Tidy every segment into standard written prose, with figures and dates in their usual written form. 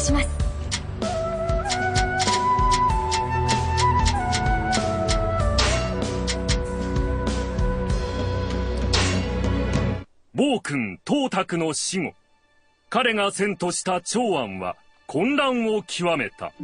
します。 暴君董卓の死後、彼が遷都した長安は混乱を極めた。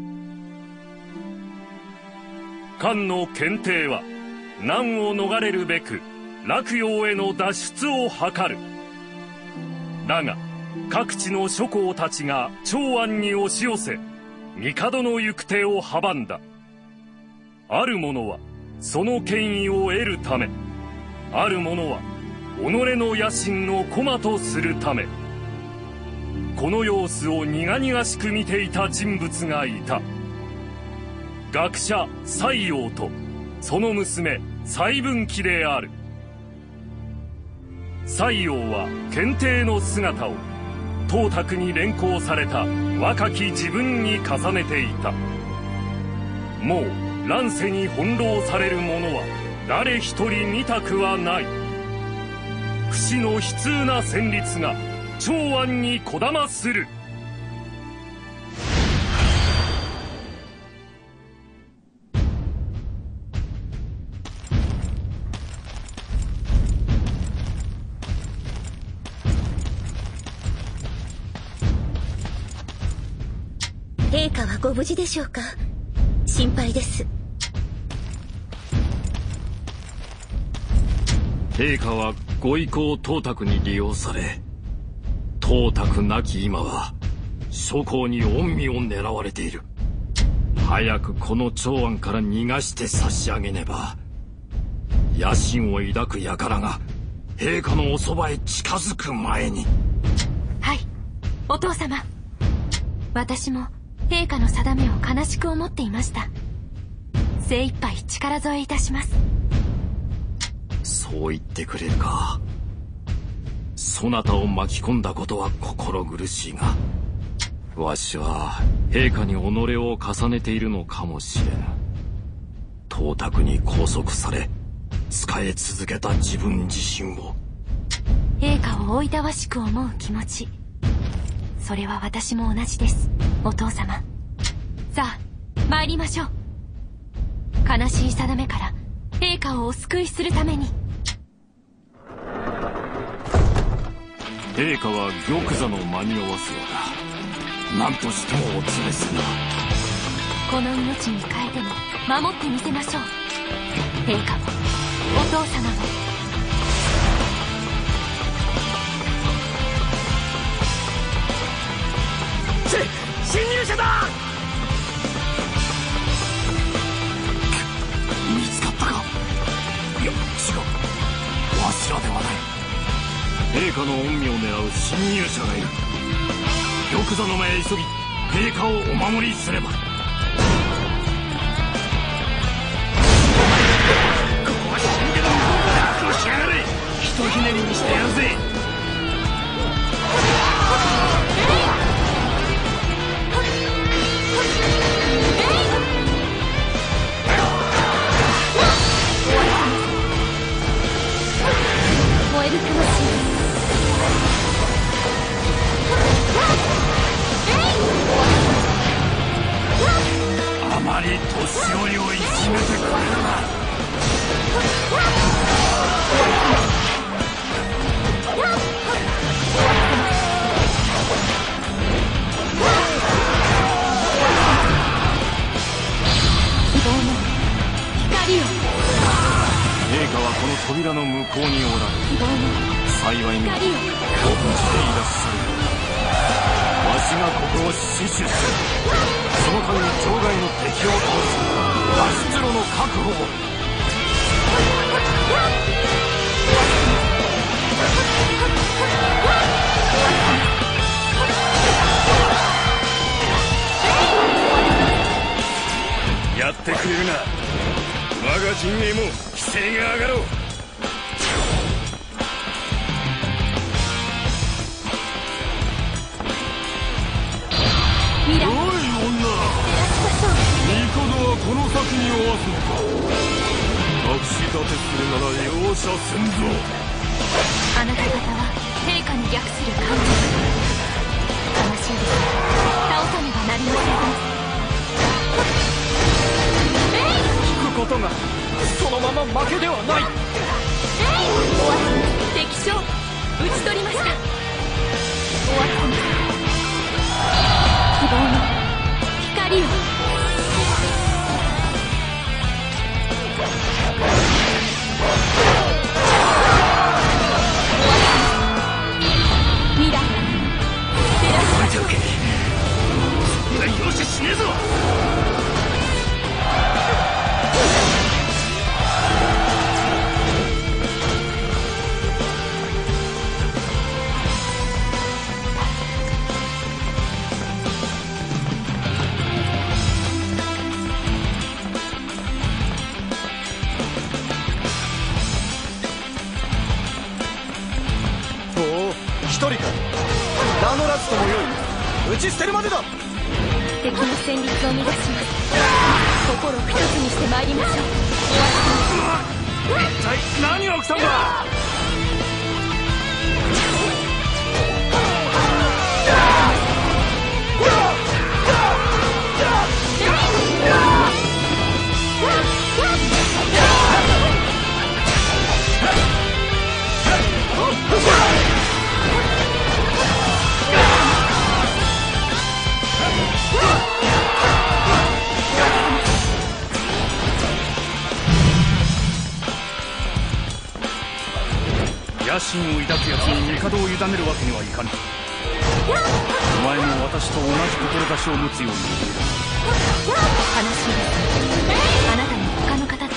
漢の検定は難を逃れるべく洛陽への脱出を図る。だが各地の諸侯たちが長安に押し寄せ、帝の行く手を阻んだ。ある者はその権威を得るため、ある者は己の野心の駒とするため。この様子を苦々しく見ていた人物がいた。学者西洋とその娘西文紀である。西洋は検定の姿を董卓に連行された若き自分に重ねていた。もう乱世に翻弄される者は誰一人見たくはない。不死の悲痛な旋律が長安にこだまする。 陛下はご無事でしょうか。心配です。 陛下はご意向董卓に利用され、董卓なき今は諸侯に御身を狙われている。早くこの長安から逃がして差し上げねば、野心を抱く輩が陛下のおそばへ近づく前に。 はい、お父様。私も陛下の定めを悲しく思っていました。精一杯力添えいたします。 そう言ってくれるか。そなたを巻き込んだことは心苦しいが、わしは陛下に己を重ねているのかもしれぬ。董卓に拘束され仕え続けた自分自身を。 陛下をおいたわしく思う気持ち、それは私も同じです、お父様。さあ参りましょう。悲しい定めから陛下をお救いするために。 陛下は玉座の間に合わすようだ。何としてもお連れするな。 この命に代えても守ってみせましょう。陛下もお父様も。 侵入者だ。 見つかったか。いや違う、わしらではない。陛下の御身を狙う侵入者がいる。玉座の前へ急ぎ陛下をお守りすれば。ここは死んでの向こうから悪をしやがれ。ひとひねりにしてやるぜ。 燃える魂。 あまり年寄りをいじめてくれるな。 希望の光を。 陛下はこの扉の向こうにおられる。 希望の幸いにもご無事でいらっしゃる。わしがここを死守する。その間に場外の敵を倒す。脱出路の確保を。 やってくれるな。我が陣営も規制が上がろう。 未来。 おい女、帝はこの先におわすのか。隠し立てするなら容赦せんぞ。 あなた方は陛下に逆する感情。悲しいですが倒さねばなりません。 引くことがそのまま負けではない。 敵将討ち取りました。終わった希望の光を。未来は照らし置いておけ。よし死ねえぞ。 一人か。名乗らずともよい。打ち捨てるまでだ。 敵の戦慄を乱します。心を一つにして参りましょう。 一体何が起きたんだ。野心を抱く奴に帝を委ねるわけにはいかぬ。お前も私と同じ志を持つように見える。 悲しいです。あなたも他の方と同じ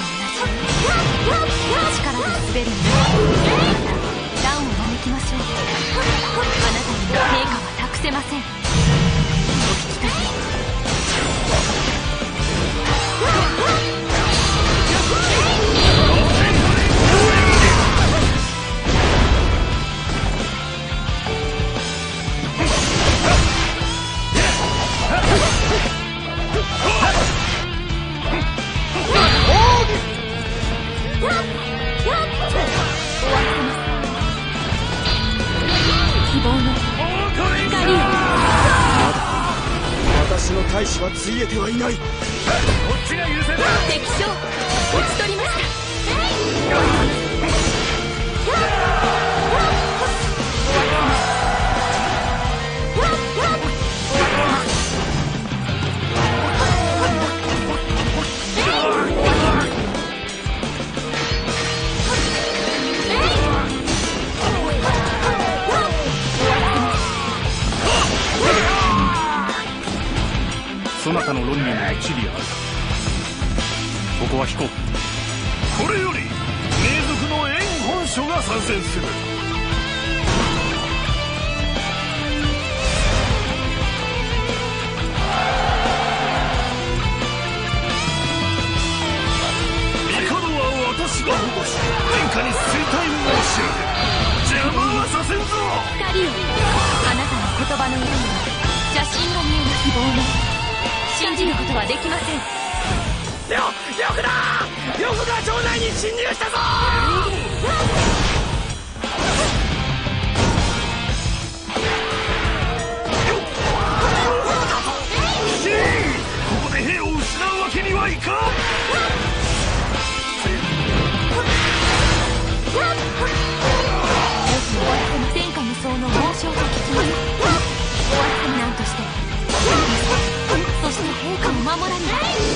力で滑るので、また乱を招きましょう。あなたにも陛下は託せません。お聞きかせ。希望の光を。 私の大志はついえてはいない。 こっちが優先だ。 敵将討ち取りました。 そなたの論理も一理ある。ここは引こう。これより名族の縁本書が参戦する。帝は私が保護し、天下に衰退を申し上げる。邪魔はさせんぞ。 光を。あなたの言葉の裏には邪心が見えます。希望の信じることはできません。 よくだ城内に侵入したぞ。ここで兵を失うわけにはいかん。 天下無双の猛将と聞きます。なんとしてそして陛下を守らねば。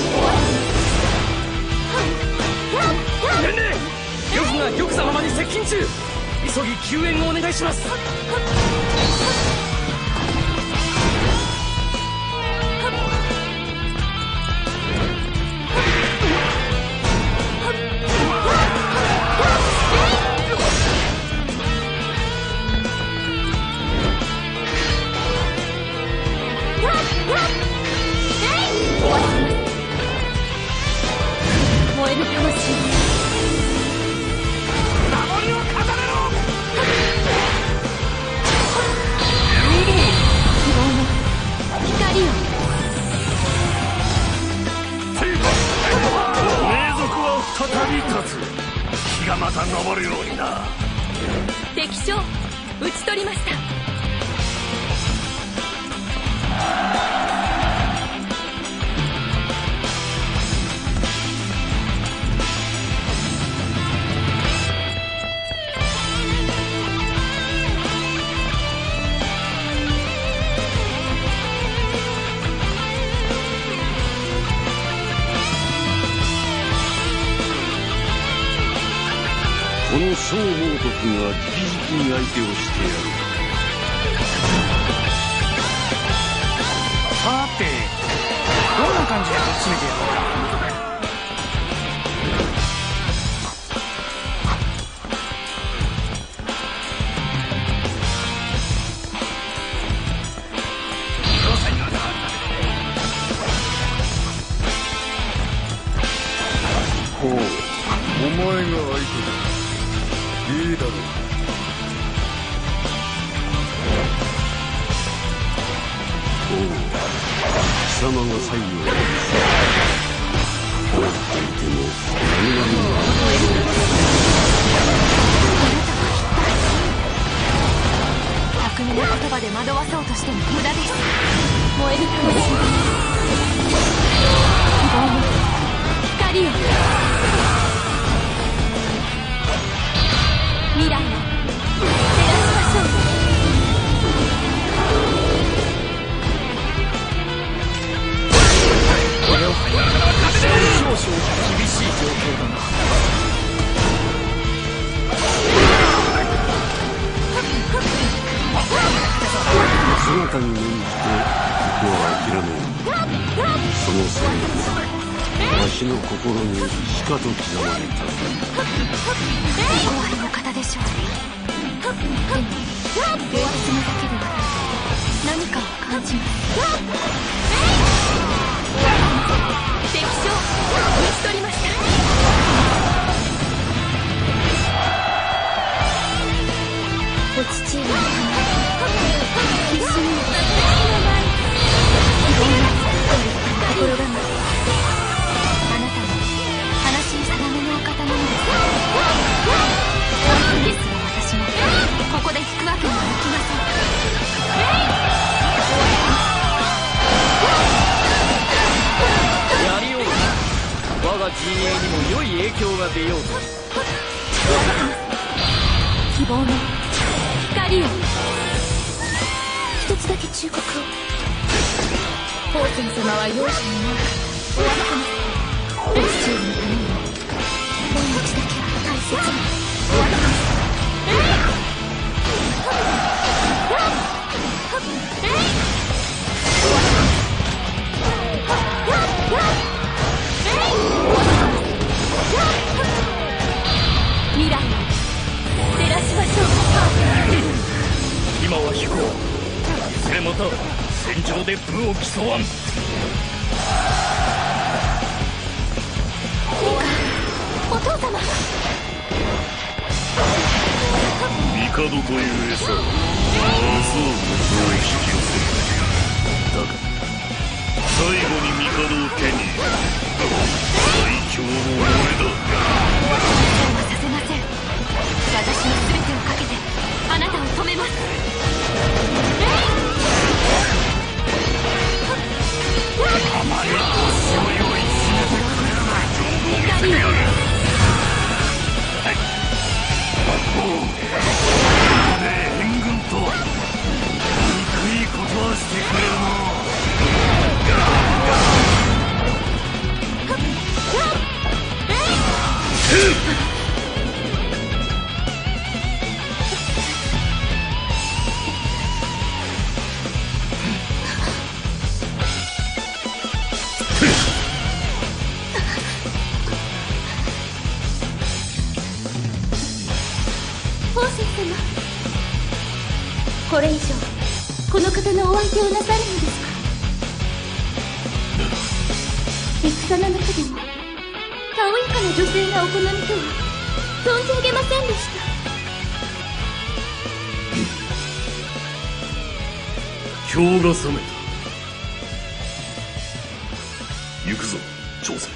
伝令、玉が玉座まに接近中。急ぎ救援をお願いします。 燃える魂。 守りを固めろ。 希望の光を。 名族は再び立つ。日がまた昇るようにな。 敵将討ち取りました。 この小猛徳が直々に相手をしてやる。 さてどんな感じで詰めてやろうか。 ほう、お前が相手だ。いいだろう。おう、貴様が最後に放っていても何々が巧みな言葉で惑わそうとしても無駄です。燃える魂、希望の光を、未来を照らしましょう。 少々厳しい状況だな。 姿に免じてここは諦める。そのセリフ、わしの心にしかと刻まれた。 お終わりの方でしょう。でも両手のだけでは何かを感じます。敵将討ち取りました。お父上のため必死に希望の心構え。あなたも悲しい定めのお方なのです。ですが私もここで引くわけにはいきません。 やりよう。我が陣営にも良い影響が出ようと。 希望の光を。 一つだけ忠告を。宝泉様は容赦のないおわかます。お父上のためにも万一だけは大切におわかます。 未来を照らしましょう。 今は飛行。いずれまた戦場で武を競わん。 お父様。 帝という餌をそう引き寄せる。だが最後に帝を手に入れ最強の俺だ。 そうはさせません。私の全てをかけてあなたを止めます。 あまり腰を酔いしめてくれるな。情報を見せてやる。援軍と憎いことはしてくれるの。 宝泉様、これ以上この方のお相手をなさるのですか。戦の中でもたおやかな女性がお好みとは存じ上げませんでした。 今日が覚めた。行くぞ朝鮮。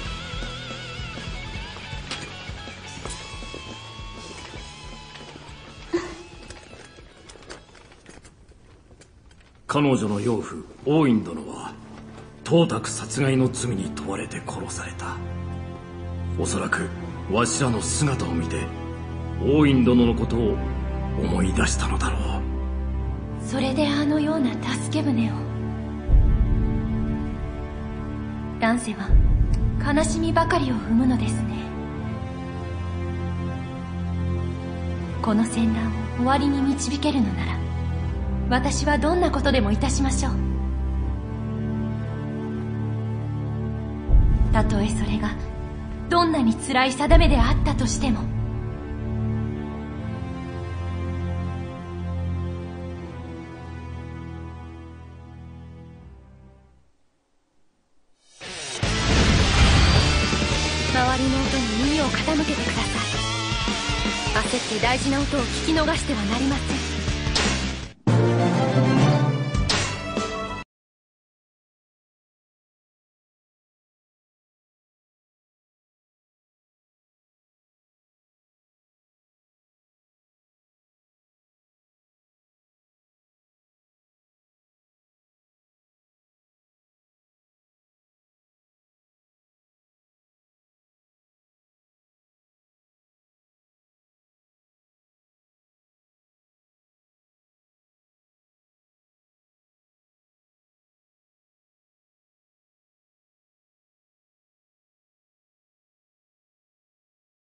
彼女の養父王院殿は董卓殺害の罪に問われて殺された。おそらくわしらの姿を見て王院殿のことを思い出したのだろう。 それであのような助け舟を。乱世は悲しみばかりを生むのですね。 この戦乱を終わりに導けるのなら、私はどんなことでもいたしましょう。たとえそれがどんなに辛い定めであったとしても。周りの音に耳を傾けてください。焦って大事な音を聞き逃してはなりません。